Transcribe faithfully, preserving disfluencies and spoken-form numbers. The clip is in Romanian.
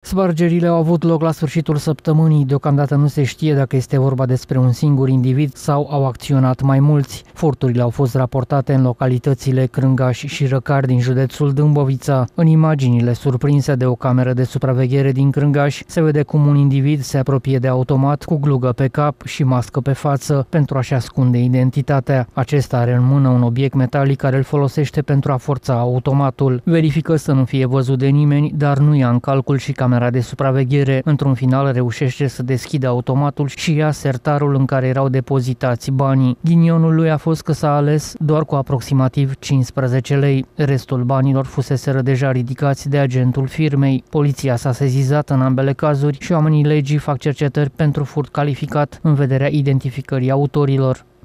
Spargerile au avut loc la sfârșitul săptămânii. Deocamdată nu se știe dacă este vorba despre un singur individ sau au acționat mai mulți. Furturile au fost raportate în localitățile Crângaș și Răcari din județul Dâmbovița. În imaginile surprinse de o cameră de supraveghere din Crângaș se vede cum un individ se apropie de automat cu glugă pe cap și mască pe față pentru a-și ascunde identitatea. Acesta are în mână un obiect metalic care îl folosește pentru a forța automatul. Verifică să nu fie văzut de nimeni, dar nu ia în calcul și camera de supraveghere. Într-un final reușește să deschidă automatul și ia sertarul în care erau depozitați banii. Ghinionul lui a fost că s-a ales doar cu aproximativ cincisprezece lei. Restul banilor fuseseră deja ridicați de agentul firmei. Poliția s-a sesizat în ambele cazuri și oamenii legii fac cercetări pentru furt calificat în vederea identificării autorilor.